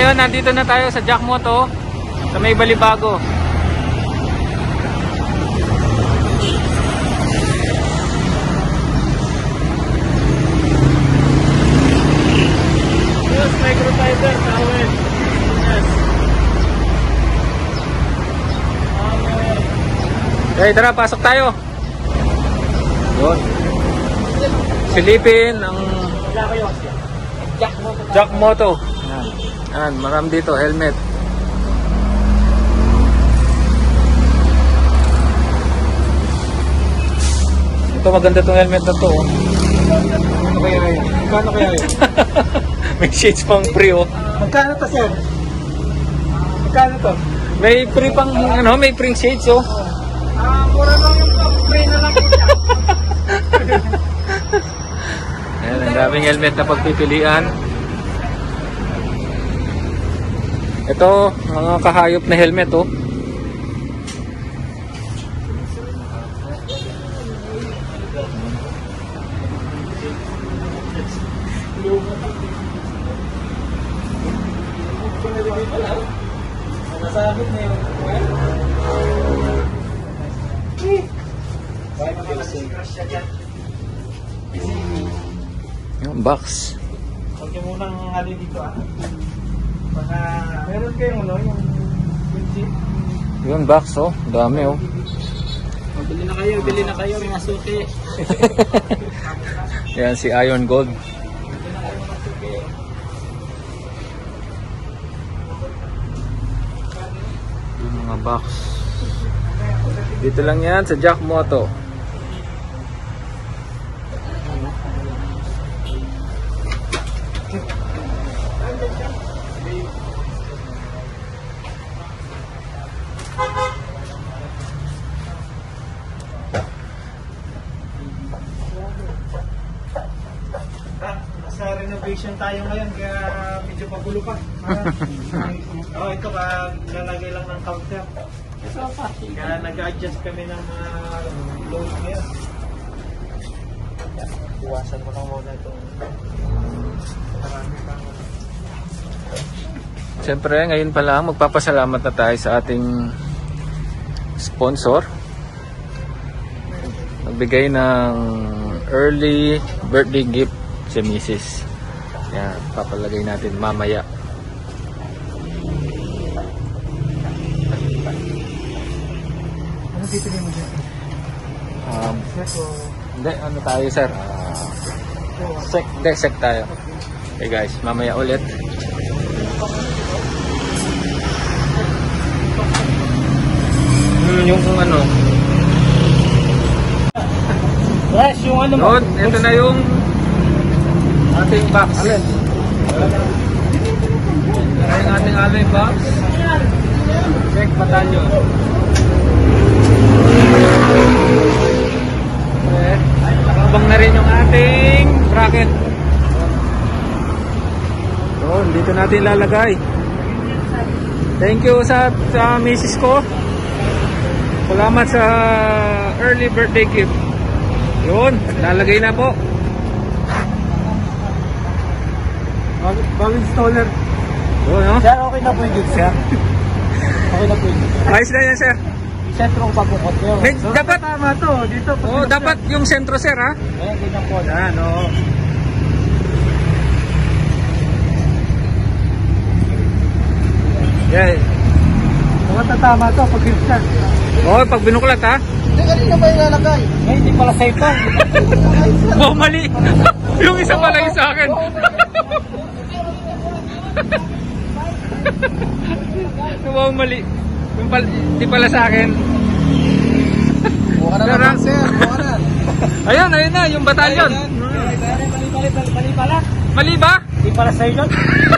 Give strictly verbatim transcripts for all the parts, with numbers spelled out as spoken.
ngayon, nandito na tayo sa Jack Moto sa may Balibago. Yes, microfiber towel. Yes. Okay, tara, pasok tayo. Yun. Silipin ang Jack Moto. Jack Moto. Yan. Yan, marami dito, helmet. Ito maganda tong helmet na to. Oh. Ano kaya yun? Magkano kaya yun? May shades pang free, oh. Magkano to, sir? Magkano to? May free pang, ano, may free shades, oh. Ah, mura lang yung to. Free na lang po siya. Ayan, ang daming helmet na pagpipilian. Ito, mga kahayop na helmet, oh. Nasabit na yung Yung box. huwag nyo munang hali dito ah. Baka meron kayong ano yung windshield. Yung box, oh. Dami, oh. Bili na kayo, bili na kayo mga suki. Yan si Iron Gold. Yung mga box. Dito lang yan sa Jack Moto. Sa renovation tayo ngayon kaya medyo magulo pa. Oh, ito ka lalagay lang ng counter. Kaya nag-adjust kami ng mga load ngayon. Iwasan mo na muna itong marami pang. Siyempre, ngayon pa lang magpapasalamat na tayo sa ating sponsor. Nagbigay ng early birthday gift si Missus Yan, papalagay natin mamaya. Ano pipili mo dyan? Um, Yes, so, hindi, ano tayo sir? Uh, sec, hindi, sec tayo. Okay guys, mamaya ulit. Hmm, yung kung ano. yes, yung ano mo? Yun, ito na yung ating box. Alin? Ito yung ating alloy box. Check batalyon. Okay. Nakabang na rin yung ating bracket. Yun, dito natin lalagay. Thank you sa, sa misis ko. Salamat sa early birthday gift. Yun, lalagay na po. Bang installer. Yun, no? Sir, okay na po yung gift, sir. Okay na po yung gift. Ayos na yan, sir. Sentro ang pagkukot nyo. May, dapat, tama to. Dito. oh, dapat yung sentro, sir, ha? Ayan, ganyan po. Yan, oo. Yeah. Mga tatama to pag gift, sir. Oh, pag binuklat, ha? Hindi, kanina ba yung lalagay? Eh, hindi pala sa ito. Oh, mali. Yung isa pala yung sa akin. Wow, mali. Yung pala, di pala sa akin. Buka na naman, sir. Buka na. Ayun, ayun na, yung batalyon. Mali, mali, mali, mali pala. Mali ba? Hindi pala sa iyo.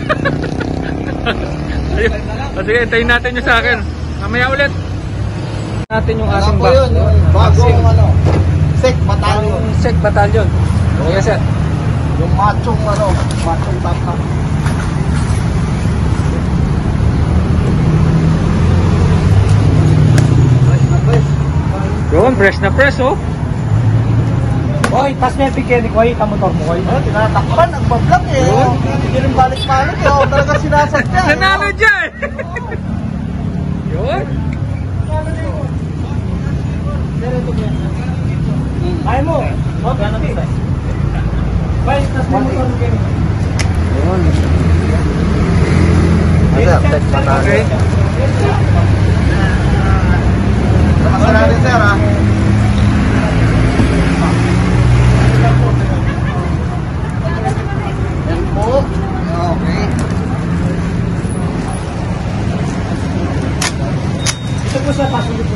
Ayun. O, sige, tayo natin yung sa akin. Mamaya ulit. Natin yung ating box. Bagong ano, sec batalyon. Yung sec batalyon. Okay, sir. Yung machong ano, machong tapa. Yun, fresh na fresh, oh. Oy, tas may bigyan ni Koy, motor mo Koy. Oh, tinatakpan, nagbablog eh. Oh, hindi rin balik-balik eh. Oh, talaga sinasadya. Sana, Check pa tayo. Okay. Lakas na natin, sir, ha? Yan po. Okay. Ito po sa paso po.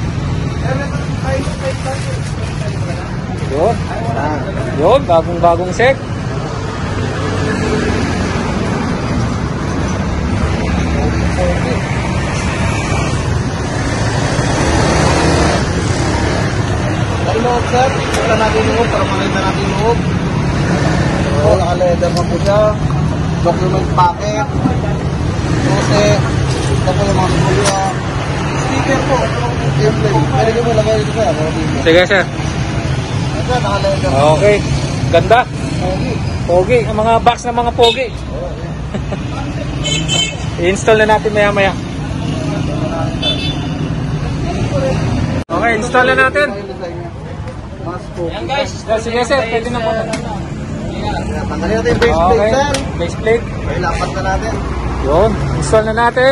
Yun. Yun, bagong-bagong sek. Ang loob, sir. Wala natin yung loob para makita natin yung loob. Oo, naka-leather na po siya. Document packet. Rose. Ito po yung mga sumulya. Sticker po. Airplane. Pwede ko mo lagay dito, sir. Sige, sir. Ito, naka-leather. Okay. Ganda. Pogi. Ang mga box ng mga pogi. I-install na natin maya-maya. Okay, install na natin. Yan, guys. Sige, sir. Pwede na po. Tanggalin natin yung base plate, Okay. sir. Base plate. Okay, lapat na natin. Yun. Install na natin.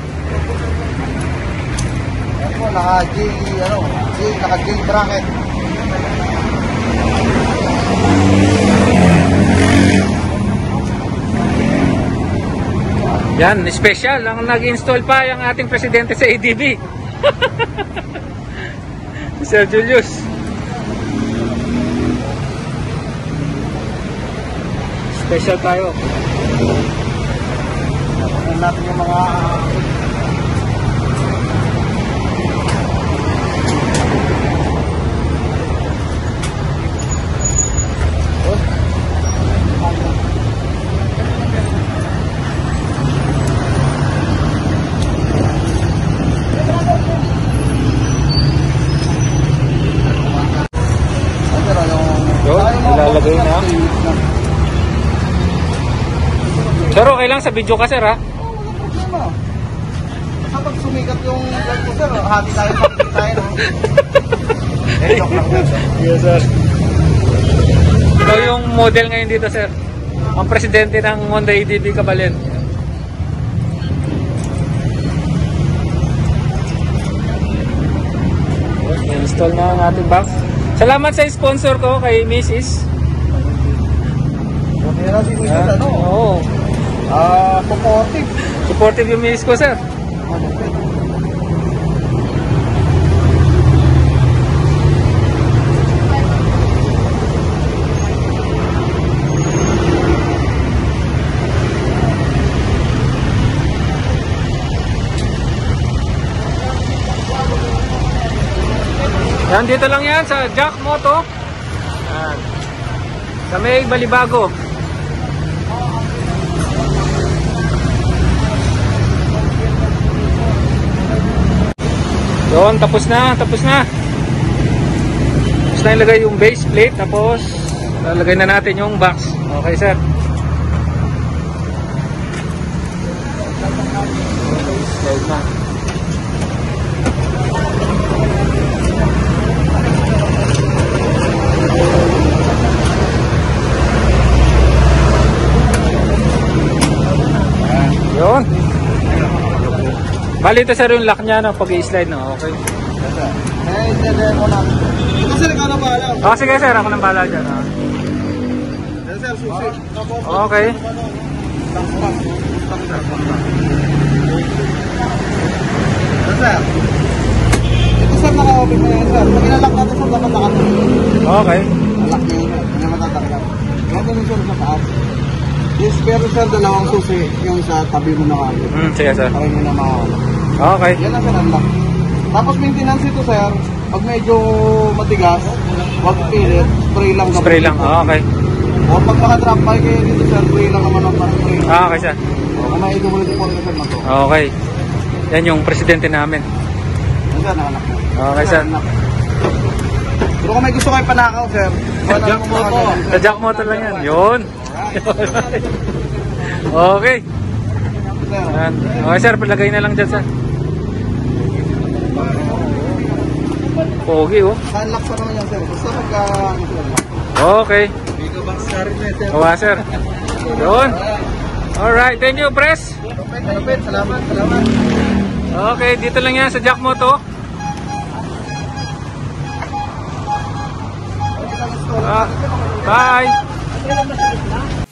Yan po, naka-J, ano, J, naka-J bracket. Yan, special. Ang nag-install pa yung ating presidente sa A D B. Sir Julius. Special tayo. Yan natin yung mga... Yun, ilalagay na. Sir, okay lang sa video ka, sir, ha? Kapag sumikat yung vlog ko, sir, hati tayo sa tayo, no? Eh, joke lang, sir. Yes, sir. Ikaw yung model ngayon dito, sir. Ang presidente ng Honda A D B Cabalen. I-install na ang ating box. Salamat sa sponsor ko kay Missus Buti na si Missus, Yan. ano? Oo. Ah, supportive. Supportive yung Missus ko, sir. Yan, dito lang yan sa Jack Moto. Yan. Sa may Balibago. Yun, tapos na, tapos na. Tapos na ilagay yung base plate. Tapos, lalagay na natin yung box. Okay, sir. Slide na. Yun. Bali ito, sir, yung lock niya, no, pag i-slide na. Okay. Eh, i-slide mo na. Ito, sir, ikaw na bahala. Oh, sige, sir, ako nang bahala dyan. Ah. Yan, sir, susi. Okay. Yan, sir. Ito, sir, naka-open mo yan, sir. Pag inalak natin, sir, dapat nakatuloy. Okay. Alak niya yun, hindi matataklan. Ganyan yung sir sa taas. Yes, pero sir, dalawang susi yung sa tabi mo na kagad. Hmm, sige, sir. Para hindi na makakala. Okay. Yan lang, sir, unlock. Tapos maintenance ito, sir, pag medyo matigas, wag pilit, spray lang. Spray lang. Okay. O pag naka-drop by kayo dito, sir, spray lang naman ang spray. Ah, okay, sir. O kung may double report na, sir, na to. Okay. Yan yung presidente namin. Yan, sir, nakanak na. Okay, sir. Pero kung may gusto kayo panakaw, sir, Jack Moto. Sa Jack Moto lang yan. Yun. Okay. Yan. Okay, sir. Palagay na lang dyan, sir. Pogi, oh. Unlock pa naman yan, sir. Basta magka... Okay. Bigo box car rin, sir. Kawa, sir. Yun. Alright. Thank you, press. Malupit, salamat, salamat. Okay, dito lang yan sa Jack Moto. Ah, bye!